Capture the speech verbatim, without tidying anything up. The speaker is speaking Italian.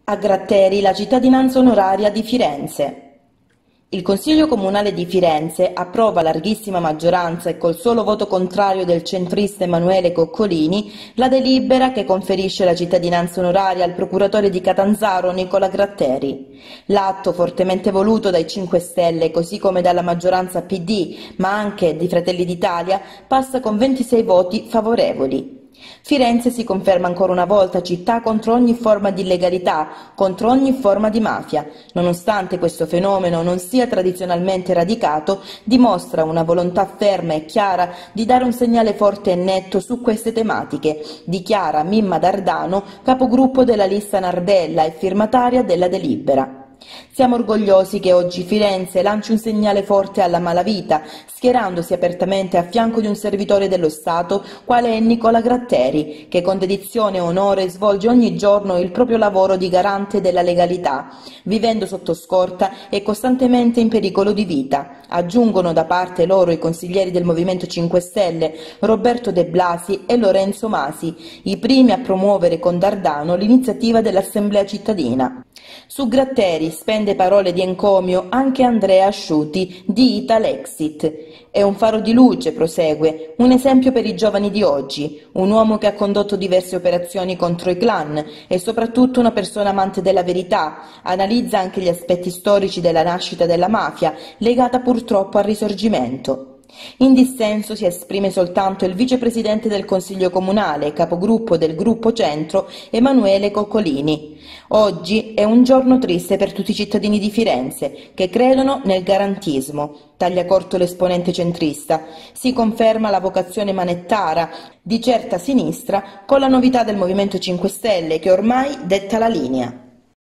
A Gratteri la cittadinanza onoraria di Firenze. Il Consiglio Comunale di Firenze approva a larghissima maggioranza e col solo voto contrario del centrista Emanuele Coccolini la delibera che conferisce la cittadinanza onoraria al procuratore di Catanzaro Nicola Gratteri. L'atto, fortemente voluto dai cinque Stelle così come dalla maggioranza P D ma anche di Fratelli d'Italia, passa con ventisei voti favorevoli. Firenze si conferma ancora una volta città contro ogni forma di illegalità, contro ogni forma di mafia. Nonostante questo fenomeno non sia tradizionalmente radicato, dimostra una volontà ferma e chiara di dare un segnale forte e netto su queste tematiche, dichiara Mimma D'Ardano, capogruppo della lista Nardella e firmataria della delibera. Siamo orgogliosi che oggi Firenze lanci un segnale forte alla malavita, schierandosi apertamente a fianco di un servitore dello Stato quale è Nicola Gratteri, che con dedizione e onore svolge ogni giorno il proprio lavoro di garante della legalità, vivendo sotto scorta e costantemente in pericolo di vita. Aggiungono da parte loro i consiglieri del Movimento cinque Stelle, Roberto De Blasi e Lorenzo Masi, i primi a promuovere con D'Ardano l'iniziativa dell'Assemblea cittadina. Su Gratteri spende parole di encomio anche Andrea Asciuti di Italexit. È un faro di luce, prosegue, un esempio per i giovani di oggi, un uomo che ha condotto diverse operazioni contro i clan e soprattutto una persona amante della verità, analizza anche gli aspetti storici della nascita della mafia, legata purtroppo al Risorgimento. In dissenso si esprime soltanto il vicepresidente del Consiglio Comunale, capogruppo del Gruppo Centro, Emanuele Coccolini. Oggi è un giorno triste per tutti i cittadini di Firenze che credono nel garantismo, taglia corto l'esponente centrista. Si conferma la vocazione manettara di certa sinistra con la novità del Movimento cinque Stelle che ormai detta la linea.